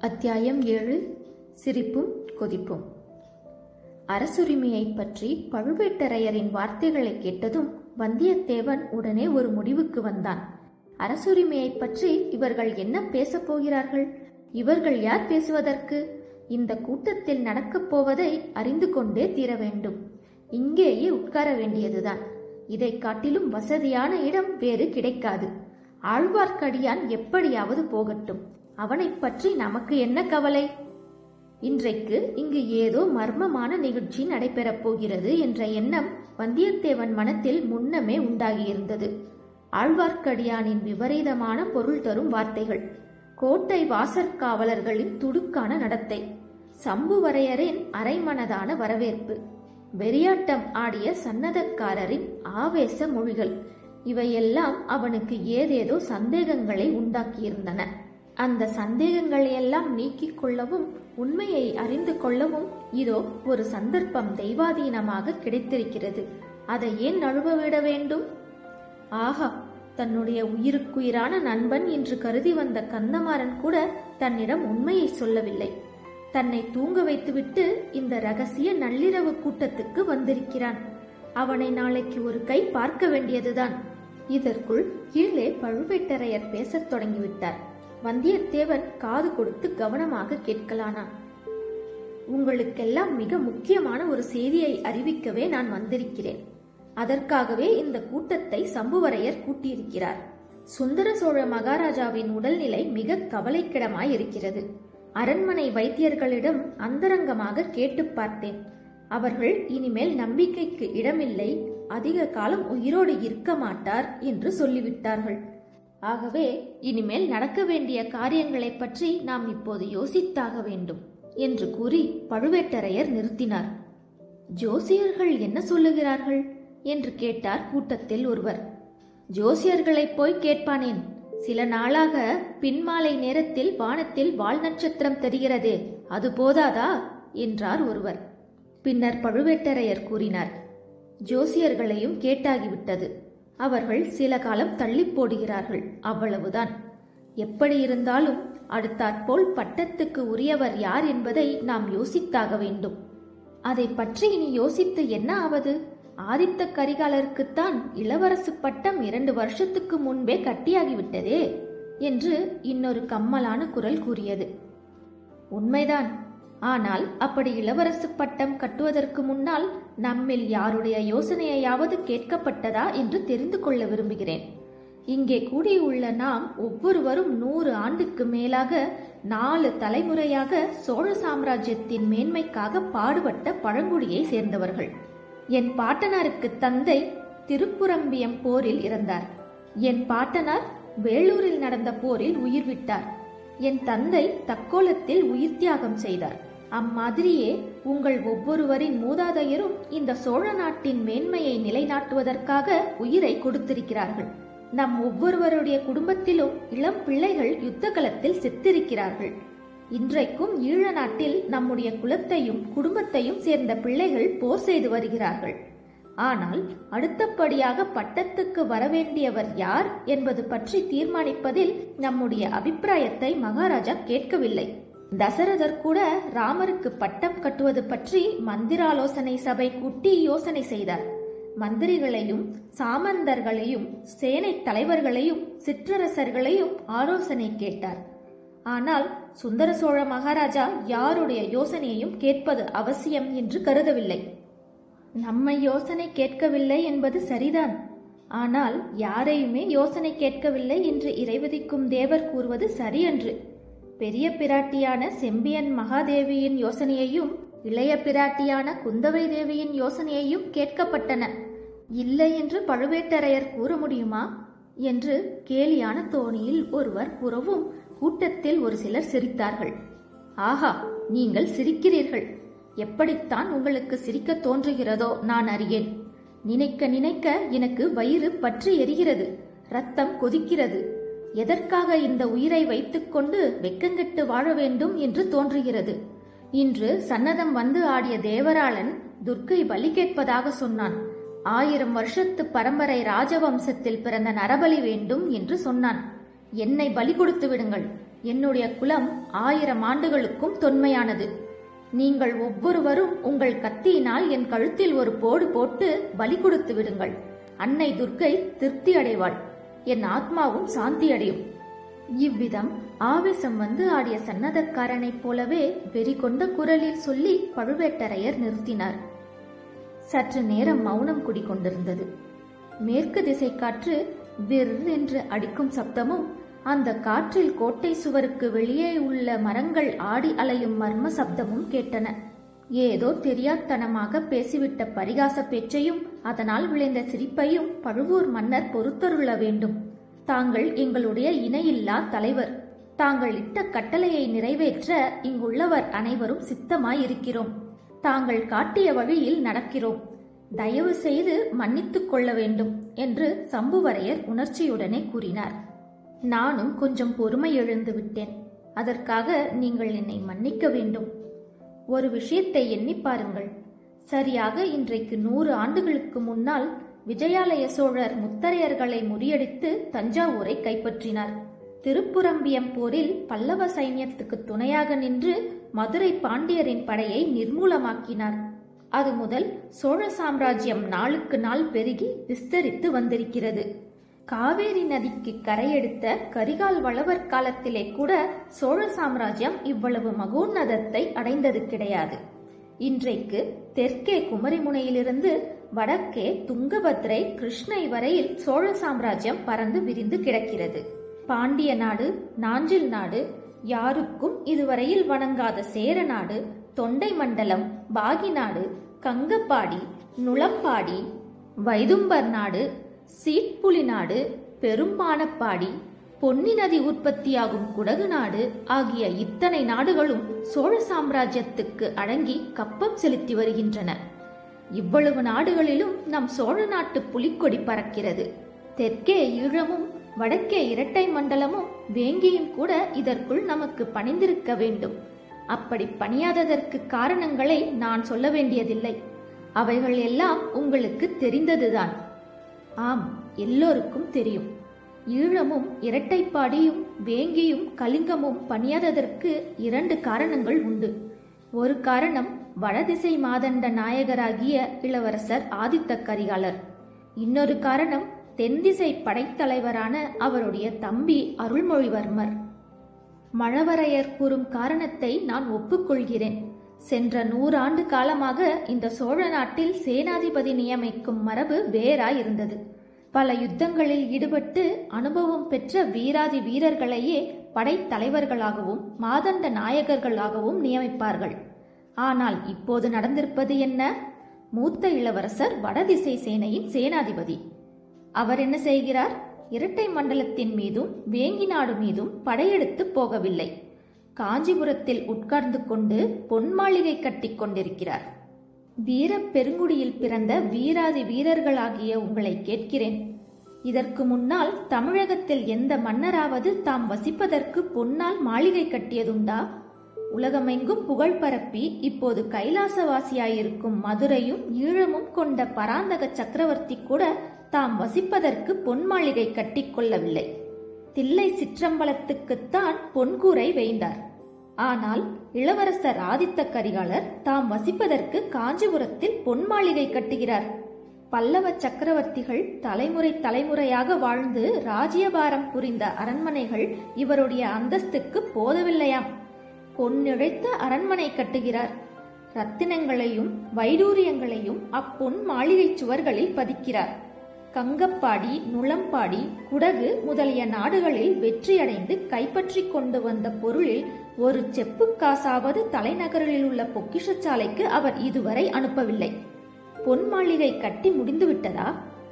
அத்தியாயம் 7. சிரிப்பும் கொதிப்பும். அரசுரிமையை பற்றி பழுவேட்டரையரின் வார்த்தைகளை கேட்டதும் வந்தியத்தேவன் உடனே ஒரு முடிவுக்கு வந்தான். அரசுரிமையை பற்றி இவர்கள் என்ன பேசப் போகிறார்கள்? இவர்கள் யார் பேசுவதற்கு? இந்த கூட்டத்தில் நடக்கப் போவதை அறிந்து கொண்டே தீர வேண்டும். இங்கேயே உட்கார வேண்டியதுதான். இதை காட்டிலும் வசதியான இடம் வேறு கிடைக்காது. ஆழ்வார்க்கடியான் எப்படியாவது போகட்டும். அவனை பற்றி நமக்கு என்ன கவலை? இன்றைக்கு இங்கு ஏதோ மர்மமான நிகழ்ச்சி நடைபெறப் போகிறது என்ற எண்ணம் வந்தியத்தேவன் மனத்தில் முன்னமே உண்டாகியிருந்தது. ஆழ்வார்க்கடியானின் விபரீதமான பொருள் தரும் வார்த்தைகள், கோட்டை வாசற்காவலர்களின் துடுக்கான நடத்தை, சம்புவரையரின் அரைமனதான வரவேற்பு, வெறியாட்டம் ஆடிய சன்னதக்காரரின் ஆவேச மொழிகள், இவையெல்லாம் அவனுக்கு ஏதேதோ சந்தேகங்களை உண்டாக்கியிருந்தன. அந்த சந்தேகங்களையெல்லாம் நீக்கிக் கொள்ளவும் உண்மையை அறிந்து கொள்ளவும் இதோ ஒரு சந்தர்ப்பம் தெய்வாதீனமாக கிடைத்திருக்கிறது. அதை ஏன் நழுவவிட வேண்டும்? ஆஹா, தன்னுடைய உயிருக்குயிரான நண்பன் என்று கருதி வந்த கந்தமாறன் கூட தன்னிடம் உண்மையை சொல்லவில்லை. தன்னை தூங்க வைத்துவிட்டு இந்த ரகசிய நள்ளிரவு கூட்டத்துக்கு வந்திருக்கிறான். அவனை நாளைக்கு ஒரு கை பார்க்க வேண்டியதுதான். இதற்குள் கீழே பழுவேட்டரையர் பேசத் தொடங்கிவிட்டார். வந்தியத்தேவன் காது கொடுத்து கவனமாக கேட்கலானான். உங்களுக்கெல்லாம் மிக முக்கியமான ஒரு செய்தியை அறிவிக்கவே நான் வந்திருக்கிறேன். அதற்காகவே இந்த கூட்டத்தை சம்புவரையர் கூட்டியிருக்கிறார். சுந்தர சோழ மகாராஜாவின் உடல்நிலை மிக கவலைக்கிடமாய் இருக்கிறது. அரண்மனை வைத்தியர்களிடம் அந்தரங்கமாக கேட்டு பார்த்தேன். அவர்கள் இனிமேல் நம்பிக்கைக்கு இடமில்லை, அதிக காலம் உயிரோடு இருக்க மாட்டார் என்று சொல்லிவிட்டார்கள். ஆகவே இனிமேல் நடக்க வேண்டிய காரியங்களை பற்றி நாம் இப்போது யோசித்தாக வேண்டும் என்று கூறி பழுவேட்டரையர் நிறுத்தினார். ஜோசியர்கள் என்ன சொல்லுகிறார்கள் என்று கேட்டார் கூட்டத்தில் ஒருவர். ஜோசியர்களை போய் கேட்பானேன்? சில நாளாக பின்மாலை நேரத்தில் வானத்தில் வால் நட்சத்திரம் தெரிகிறதே, அது போதாதா என்றார் ஒருவர். பின்னர் பழுவேட்டரையர் கூறினார், ஜோசியர்களையும் கேட்டாகிவிட்டது. அவர்கள் சில காலம் தள்ளி போடுகிறார்கள், அவ்வளவுதான். எப்படி இருந்தாலும் அடுத்தாற்போல் பட்டத்துக்கு உரியவர் யார் என்பதை நாம் யோசித்தாக வேண்டும். அதை பற்றி இனி யோசித்து என்ன ஆவது? ஆதித்த கரிகாலருக்குத்தான் இளவரசு பட்டம் 2 வருஷத்துக்கு முன்பே கட்டியாகிவிட்டதே என்று இன்னொரு கம்மலான குரல் கூறியது. உண்மைதான். ஆனால் அப்படி இளவரசு பட்டம் கட்டுவதற்கு முன்னால் நம்மில் யாருடைய யோசனையாவது கேட்கப்பட்டதா என்று தெரிந்து கொள்ள விரும்புகிறேன். இங்கே கூடியுள்ள நாம் ஒவ்வொருவரும் 100 ஆண்டுக்கு மேலாக 4 தலைமுறையாக சோழ சாம்ராஜ்யத்தின் மேன்மைக்காக பாடுபட்ட பழங்குடியை சேர்ந்தவர்கள். என் பாட்டனாருக்கு தந்தை திருப்புரம்பியம் போரில் இறந்தார். என் பாட்டனார் வேலூரில் நடந்த போரில் உயிர் விட்டார். என் தந்தை தக்கோலத்தில் உயிர் தியாகம் செய்தார். அம்மாதிரியே உங்கள் ஒவ்வொருவரின் மூதாதையரும் இந்த சோழ நாட்டின் மேன்மையை நிலைநாட்டுவதற்காக உயிரை கொடுத்திருக்கிறார்கள். நம் ஒவ்வொருவருடைய குடும்பத்திலும் இளம் பிள்ளைகள் யுத்த களத்தில் செத்திருக்கிறார்கள். இன்றைக்கும் ஈழ நாட்டில் நம்முடைய குலத்தையும் குடும்பத்தையும் சேர்ந்த பிள்ளைகள் போர் செய்து வருகிறார்கள். ஆனால் அடுத்தபடியாக பட்டத்துக்கு வரவேண்டியவர் யார் என்பது பற்றி தீர்மானிப்பதில் நம்முடைய அபிப்பிராயத்தை மகாராஜா கேட்கவில்லை. தசரதர் கூட ராமருக்கு பட்டம் கட்டுவது பற்றி மந்திராலோசனை சபை கூட்டி யோசனை செய்தார். மந்திரிகளையும் சாமந்தர்களையும் சேனை தலைவர்களையும் சிற்றரசர்களையும் ஆலோசனை கேட்டார். ஆனால் சுந்தர சோழ மகாராஜா யாருடைய யோசனையையும் கேட்பது அவசியம் என்று கருதவில்லை. நம்மை யோசனை கேட்கவில்லை என்பது சரிதான். ஆனால் யாரையுமே யோசனை கேட்கவில்லை என்று இறைவதிக்கும் தேவர் கூறுவது சரியன்று. பெரிய பிராட்டியான செம்பியன் மகாதேவியின் யோசனையையும் இளைய பிராட்டியான குந்தவை தேவியின் யோசனையையும் கேட்கப்பட்டன. இல்லை என்று பழுவேட்டரையர் கூற முடியுமா என்று கேலியான தோணியில் ஒருவர் கூறவும் கூட்டத்தில் ஒரு சிலர் சிரித்தார்கள். ஆஹா, நீங்கள் சிரிக்கிறீர்கள். எப்படித்தான் உங்களுக்கு சிரிக்க தோன்றுகிறதோ நான் அறியேன். நினைக்க நினைக்க எனக்கு வயிறு பற்றி எரிகிறது, ரத்தம் கொதிக்கிறது. எதற்காக இந்த உயிரை வைத்துக்கொண்டு வெக்கங்கெட்டு வாழ வேண்டும் என்று தோன்றுகிறது. இன்று சன்னதம் வந்து ஆடிய தேவராளன் துர்க்கை பலி கேட்பதாக சொன்னான். 1000 வருஷத்து பரம்பரை ராஜவம்சத்தில் பிறந்த நரபலி வேண்டும் என்று சொன்னான். என்னை பலி கொடுத்து விடுங்கள். என்னுடைய குலம் 1000 ஆண்டுகளுக்கும் தொன்மையானது. நீங்கள் ஒவ்வொருவரும் உங்கள் கத்தியினால் என் கழுத்தில் ஒரு போடு போட்டு பலி கொடுத்து விடுங்கள். அன்னை துர்க்கை திருப்தி அடைவாள், என் ஆத்மாவும் சாந்தி அடையும். இவ்விதம் ஆவேசம் வந்து ஆடிய சன்னதக்காரனைப் போலவே வெறி கொண்ட குரலில் சொல்லி பழுவேட்டரையர் நிறுத்தினார். சற்று நேரம் மௌனம் குடிகொண்டிருந்தது. மேற்கு திசை காற்று விர் என்று அடிக்கும் சப்தமும், அந்த காற்றில் கோட்டை சுவருக்கு வெளியே உள்ள மரங்கள் ஆடி அலையும் மர்ம சப்தமும் கேட்டன. ஏதோ தெரியாத்தனமாக பேசிவிட்ட பரிகாச பேச்சையும் அதனால் விளைந்த சிரிப்பையும் பழுவூர் மன்னர் பொறுத்தருள வேண்டும். தாங்கள் எங்களுடைய இணையில்லா தலைவர். தாங்கள் இட்ட கட்டளையை நிறைவேற்ற இங்குள்ளவர் அனைவரும் சித்தமாயிருக்கிறோம். தாங்கள் காட்டிய வழியில் நடக்கிறோம். தயவு செய்து மன்னித்துக் கொள்ள வேண்டும் என்று சம்புவரையர் உணர்ச்சியுடனே கூறினார். நானும் கொஞ்சம் பொறுமை இழந்து விட்டேன். அதற்காக நீங்கள் என்னை மன்னிக்க வேண்டும். ஒரு விஷயத்தை எண்ணி பாருங்கள். சரியாக இன்றைக்கு 100 ஆண்டுகளுக்கு முன்னால் விஜயாலய சோழர் முத்தரையர்களை முறியடித்து தஞ்சாவூரை கைப்பற்றினார். திருப்புரம்பியம் போரில் பல்லவ சைன்யத்துக்கு துணையாக நின்று மதுரை பாண்டியரின் படையை நிர்மூலமாக்கினார். அது முதல் சோழ சாம்ராஜ்யம் நாளுக்கு நாள் பெருகி விஸ்தரித்து வந்திருக்கிறது. காவேரி நதிக்கு கரையெடுத்த கரிகால் வளவர் காலத்திலே கூட சோழ சாம்ராஜ்யம் இவ்வளவு மகோன்னதத்தை அடைந்தது கிடையாது. இன்றைக்கு தெற்கே குமரிமுனையிலிருந்து வடக்கே துங்கபத்ரை கிருஷ்ணை வரையில் சோழ சாம்ராஜ்யம் பறந்து விரிந்து கிடக்கிறது. பாண்டிய நாடு, நாஞ்சில் நாடு, யாருக்கும் இதுவரையில் வணங்காத சேர நாடு, தொண்டை மண்டலம், பாகி நாடு, கங்கப்பாடி, நுளம்பாடி, வைதும்பர் நாடு, சீட்புலி நாடு, பெரும்பானப்பாடி, பொன்னி நதி உற்பத்தியாகும் குடகு நாடு ஆகிய இத்தனை நாடுகளும் சோழ சாம்ராஜ்யத்துக்கு அடங்கி கப்பம் செலுத்தி வருகின்றன. இவ்வளவு நாடுகளிலும் நம் சோழ நாட்டு புலிக்கொடி பறக்கிறது. தெற்கே ஈழமும் வடக்கே இரட்டை மண்டலமும் வேங்கியும் கூட இதற்குள் நமக்கு பணிந்திருக்க வேண்டும். அப்படி பணியாததற்கு காரணங்களை நான் சொல்ல வேண்டியதில்லை. அவைகள் எல்லாம் உங்களுக்கு தெரிந்ததுதான். ஆம், எல்லோருக்கும் தெரியும். ஈழமும் இரட்டைப்பாடியும் வேங்கியும் கலிங்கமும் பணியாததற்கு 2 காரணங்கள் உண்டு. ஒரு காரணம் வடதிசை மாதண்ட நாயகராகிய இளவரசர் ஆதித்த கரிகாலர். இன்னொரு காரணம் தென்திசை படைத்தலைவரான அவருடைய தம்பி அருள்மொழிவர்மர். மழவரையர் கூறும் காரணத்தை நான் ஒப்புக்கொள்கிறேன். சென்ற 100 ஆண்டு காலமாக இந்த சோழ நாட்டில் சேனாதிபதி நியமிக்கும் மரபு வேறாயிருந்தது. பல யுத்தங்களில் ஈடுபட்டு அனுபவம் பெற்ற வீராதி வீரர்களையே படைத்தலைவர்களாகவும் மாதண்ட நாயகர்களாகவும் நியமிப்பார்கள். ஆனால் இப்போது நடந்திருப்பது என்ன? மூத்த இளவரசர் வடதிசை சேனையின் சேனாதிபதி. அவர் என்ன செய்கிறார்? இரட்டை மண்டலத்தின் மீதும் வேங்கி நாடு மீதும் படையெடுத்து போகவில்லை. காஞ்சிபுரத்தில் உட்கார்ந்து கொண்டு பொன் மாளிகை கட்டி கொண்டிருக்கிறார். வீர பெருங்குடியில் பிறந்த வீராதி வீரர்களாகிய உங்களை கேட்கிறேன். இதற்கு முன்னால் தமிழகத்தில் எந்த மன்னராவது தாம் வசிப்பதற்கு பொன்னால் மாளிகை கட்டியதுண்டா? உலகமெங்கும் புகழ் பரப்பி இப்போது கைலாசவாசியாயிருக்கும் மதுரையும் ஈழமும் கொண்ட பராந்தக சக்கரவர்த்தி கூட தாம் வசிப்பதற்கு பொன் மாளிகை கட்டிக்கொள்ளவில்லை. தில்லை சிற்றம்பலத்துக்குத்தான் பொன்கூரை வேய்ந்தார். ஆனால் இளவரசர் ஆதித்த கரிகாலர் தாம் வசிப்பதற்கு காஞ்சிபுரத்தில் பொன் மாளிகை கட்டுகிறார். பல்லவ சக்கரவர்த்திகள் தலைமுறை தலைமுறையாக வாழ்ந்து ராஜ்யபாரம் புரிந்த அரண்மனைகள் இவருடைய அந்தஸ்துக்கு போதவில்லையாம். பொன்னிழைத்த அரண்மனை கட்டுகிறார். ரத்தினங்களையும் வைடூரியங்களையும் அப்பொன் மாளிகை சுவர்களில் பதிக்கிறார். கங்கப்பாடி, நுளம்பாடி, குடகு முதலிய நாடுகளில் வெற்றியடைந்து கைப்பற்றி கொண்டு வந்த பொருளில் ஒரு செப்பு காசாவது தலைநகரில் உள்ள பொக்கிஷச்சாலைக்கு அவர் இதுவரை அனுப்பவில்லை. பொன் மாளிகை கட்டி முடிந்துவிட்டதா?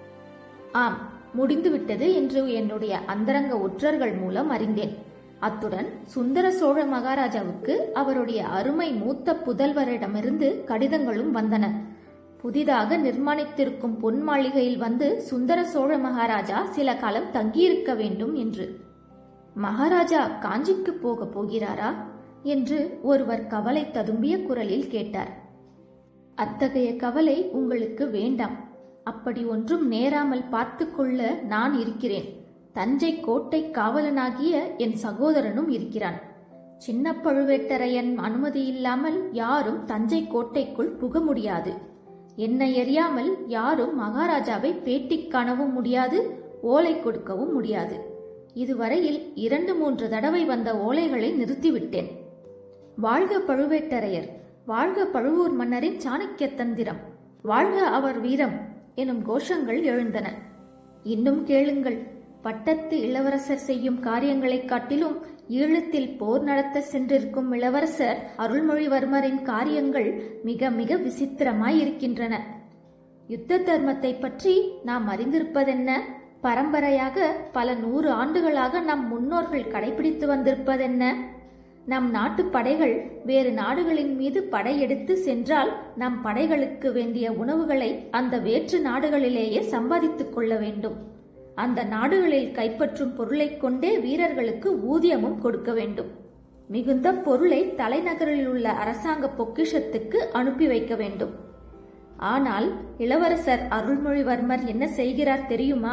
ஆம், முடிந்துவிட்டது என்று என்னுடைய அந்தரங்க ஒற்றர்கள் மூலம் அறிந்தேன். அத்துடன் சுந்தர சோழ மகாராஜாவுக்கு அவருடைய அருமை மூத்த புதல்வரிடமிருந்து கடிதங்களும் வந்தன. புதிதாக நிர்மாணித்திருக்கும் பொன் மாளிகையில் வந்து சுந்தர சோழ மகாராஜா சில காலம் தங்கியிருக்க வேண்டும் என்று. மகாராஜா காஞ்சிக்கு போக போகிறாரா என்று ஒருவர் கவலை ததும்பிய குரலில் கேட்டார். அத்தகைய கவலை உங்களுக்கு வேண்டாம். அப்படி ஒன்றும் நேராமல் பார்த்து கொள்ள நான் இருக்கிறேன். தஞ்சை கோட்டை காவலனாகிய என் சகோதரனும் இருக்கிறான். சின்ன பழுவேட்டரையன் அனுமதி இல்லாமல் யாரும் தஞ்சை கோட்டைக்குள் புக முடியாது. என்னை எறியாமல் யாரும் மகாராஜாவை பேட்டி காணவும் முடியாது, ஓலை கொடுக்கவும் முடியாது. இதுவரையில் 2-3 தடவை வந்த ஓலைகளை நிறுத்திவிட்டேன். வாழ்க பழுவேட்டரையர், வாழ்க பழுவூர் மன்னரின் சாணக்கிய தந்திரம், வாழ்க அவர் வீரம் எனும் கோஷங்கள் எழுந்தன. இன்னும் கேளுங்கள். பட்டத்து இளவரசர் செய்யும் காரியங்களைக் காட்டிலும் ஈழத்தில் போர் நடத்த சென்றிருக்கும் இளவரசர் அருள்மொழிவர்மரின் காரியங்கள் மிக மிக விசித்திரமாயிருக்கின்றன. யுத்த தர்மத்தை பற்றி நாம் அறிந்திருப்பதென்ன? பரம்பரையாக பல 100 ஆண்டுகளாக நம் முன்னோர்கள் கடைபிடித்து வந்திருப்பதென்ன? நம் நாட்டு படைகள் வேறு நாடுகளின் மீது படையெடுத்து சென்றால் நம் படைகளுக்கு வேண்டிய உணவுகளை அந்த வேற்று நாடுகளிலேயே சம்பாதித்துக் கொள்ள வேண்டும். அந்த நாடுகளில் கைப்பற்றும் பொருளைக் கொண்டே வீரர்களுக்கு ஊதியமும் கொடுக்க வேண்டும். மிகுந்த பொருளை தலைநகரில் உள்ள அரசாங்க பொக்கிஷத்துக்கு அனுப்பி வைக்க வேண்டும். ஆனால் இளவரசர் அருள்மொழிவர்மர் என்ன செய்கிறார் தெரியுமா?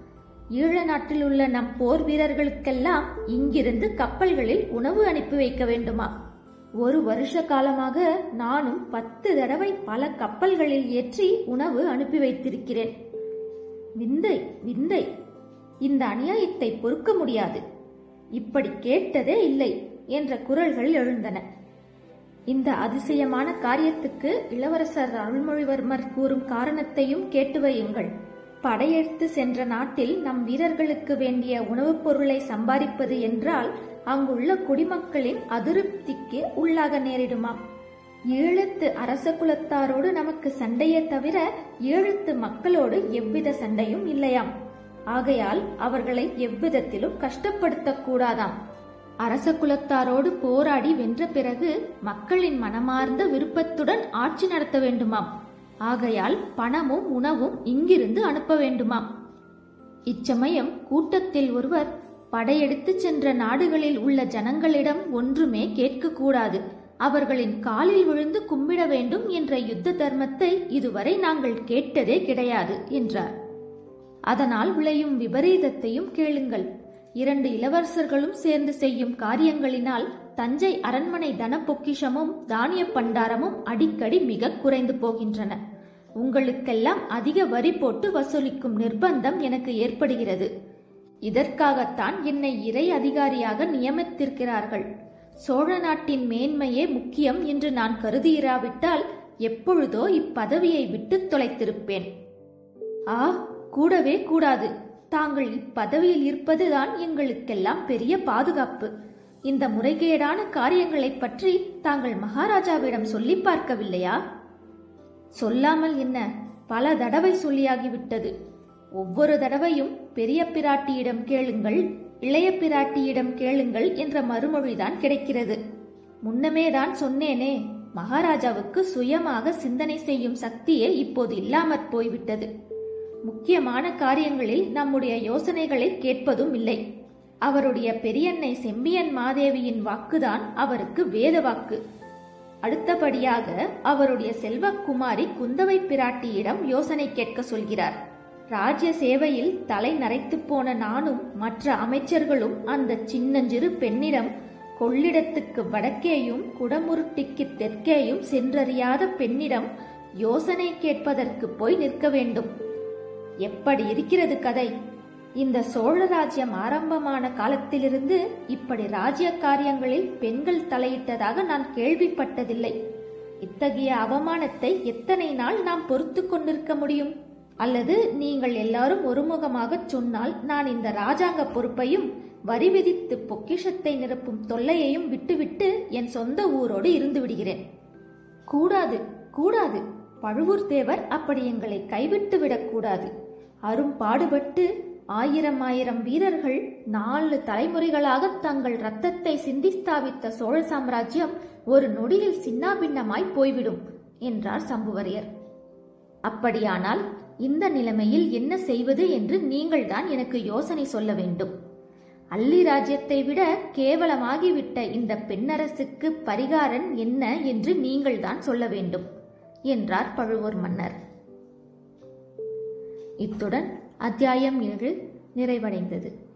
ஈழ நாட்டில் உள்ள நம் போர் வீரர்களுக்கெல்லாம் இங்கிருந்து கப்பல்களில் உணவு அனுப்பி வைக்க வேண்டுமா? 1 வருஷ காலமாக நானும் 10 தடவை பல கப்பல்களில் ஏற்றி உணவு அனுப்பி வைத்திருக்கிறேன். விந்தை விந்தை! இந்த அநியாயத்தை பொறுக்க முடியாது. இப்படி கேட்டதே இல்லை என்ற குரல்கள் எழுந்தன. இந்த அதிசயமான காரியத்துக்கு இளவரசர் அருள்மொழிவர்மர் கூறும் காரணத்தையும் கேட்டு வையுங்கள். படையெடுத்து சென்ற நாட்டில் நம் வீரர்களுக்கு வேண்டிய உணவுப் பொருளை சம்பாதிப்பது என்றால் அங்குள்ள குடிமக்களின் அதிருப்திக்கு உள்ளாக நேரிடுமாம். ஈழத்து அரச குலத்தாரோடு நமக்கு சண்டையே தவிர ஈழத்து மக்களோடு எவ்வித சண்டையும் இல்லையாம். ஆகையால் அவர்களை எவ்விதத்திலும் கஷ்டப்படுத்தக்கூடாதாம். அரச குலத்தாரோடு போராடி வென்ற பிறகு மக்களின் மனமார்ந்த விருப்பத்துடன் ஆட்சி நடத்த வேண்டுமாம். ஆகையால் பணமும் உணவும் இங்கிருந்து அனுப்ப வேண்டுமாம். இச்சமயம் கூட்டத்தில் ஒருவர், படையெடுத்து சென்ற நாடுகளில் உள்ள ஜனங்களிடம் ஒன்றுமே கேட்கக்கூடாது, அவர்களின் காலில் விழுந்து கும்பிட வேண்டும் என்ற யுத்த தர்மத்தை இதுவரை நாங்கள் கேட்டதே கிடையாது என்றார். அதனால் விளையும் விபரீதத்தையும் கேளுங்கள். 2 இளவரசர்களும் சேர்ந்து செய்யும் காரியங்களினால் தஞ்சை அரண்மனை தன பொக்கிஷமும் தானிய பண்டாரமும் அடிக்கடி மிக குறைந்து போகின்றன. உங்களுக்கெல்லாம் அதிக வரி போட்டு வசூலிக்கும் நிர்பந்தம் எனக்கு ஏற்படுகிறது. இதற்காகத்தான் என்னை இறை அதிகாரியாக நியமித்திருக்கிறார்கள். சோழ நாட்டின் மேன்மையே முக்கியம் என்று நான் கருதியிராவிட்டால் எப்பொழுதோ இப்பதவியை விட்டு தொலைத்திருப்பேன். கூடவே கூடாது. தாங்கள் இப்பதவியில் இருப்பதுதான் எங்களுக்கெல்லாம் பெரிய பாதுகாப்பு. இந்த முறைகேடான காரியங்களைப் பற்றி தாங்கள் மகாராஜாவிடம் சொல்லி பார்க்கவில்லையா? சொல்லாமல் என்ன, பல தடவை சொல்லியாகிவிட்டது. ஒவ்வொரு தடவையும் பெரிய பிராட்டியிடம் கேளுங்கள், இளைய பிராட்டியிடம் கேளுங்கள் என்ற மறுமொழிதான் கிடைக்கிறது. முன்னமேதான் சொன்னேனே, மகாராஜாவுக்கு சுயமாக சிந்தனை செய்யும் சக்தியே இப்போது இல்லாமற் போய்விட்டது. முக்கியமான காரியங்களில் நம்முடைய யோசனைகளை கேட்பதும் இல்லை. அவருடைய பெரியன்னை செம்பியன் மாதேவியின் வாக்குதான் அவருக்கு வேத வாக்கு. அடுத்தபடியாக அவருடைய செல்வக்குமாரி குந்தவை பிராட்டியிடம் யோசனை கேட்க சொல்கிறார். ராஜ்ய சேவையில் தலை நரைத்து போன நானும் மற்ற அமைச்சர்களும் அந்த சின்னஞ்சிறு பெண்ணிடம் கொள்ளிடத்துக்கு வடக்கேயும் குடமுருட்டிக்கு தெற்கேயும் சென்றறியாத பெண்ணிடம் யோசனை கேட்பதற்கு போய் நிற்க வேண்டும். எப்படி இருக்கிறது கதை? இந்த சோழ ராஜ்யம் ஆரம்பமான காலத்திலிருந்து இப்படி ராஜ்ய காரியங்களில் பெண்கள் தலையிட்டதாக நான் கேள்விப்பட்டதில்லை. இத்தகைய அவமானத்தை எத்தனை நாள் நாம் பொறுத்து கொண்டிருக்க முடியும்? அல்லது நீங்கள் எல்லாரும் ஒருமுகமாக சொன்னால் நான் இந்த ராஜாங்க பொறுப்பையும் வரி விதித்து பொக்கிஷத்தை நிரப்பும் தொல்லையையும் விட்டுவிட்டு என் சொந்த ஊரோடு இருந்து விடுகிறேன். கூடாது, கூடாது. பழுவூர் தேவர் அப்படி எங்களை கைவிட்டு விடக்கூடாது. அரும்பாடுபட்டு 1000 வீரர்கள் 4 தலைமுறைகளாக தங்கள் இரத்தத்தை சிந்தி ஸ்தாபித்த சோழ சாம்ராஜ்யம் ஒரு நொடியில் சின்னாபின்னமாய் போய்விடும் என்றார் சம்புவரையர். அப்படியானால் இந்த நிலைமையில் என்ன செய்வது என்று நீங்கள்தான் எனக்கு யோசனை சொல்ல வேண்டும். அல்லி ராஜ்யத்தை விட கேவலமாகிவிட்ட இந்த பெண்ணரசுக்கு பரிகாரம் என்ன என்று நீங்கள்தான் சொல்ல வேண்டும் என்றார் பழுவூர் மன்னர். இத்துடன் அத்தியாயம் 7 நிறைவடைந்தது.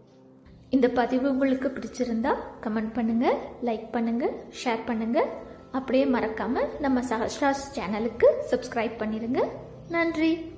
இந்த பதிவு உங்களுக்கு பிடிச்சிருந்தா கமெண்ட் பண்ணுங்க, லைக் பண்ணுங்க, ஷேர் பண்ணுங்க. அப்படியே மறக்காம நம்ம சஹஸ்ராஸ் சேனலுக்கு சப்ஸ்கிரைப் பண்ணிருங்க. நன்றி.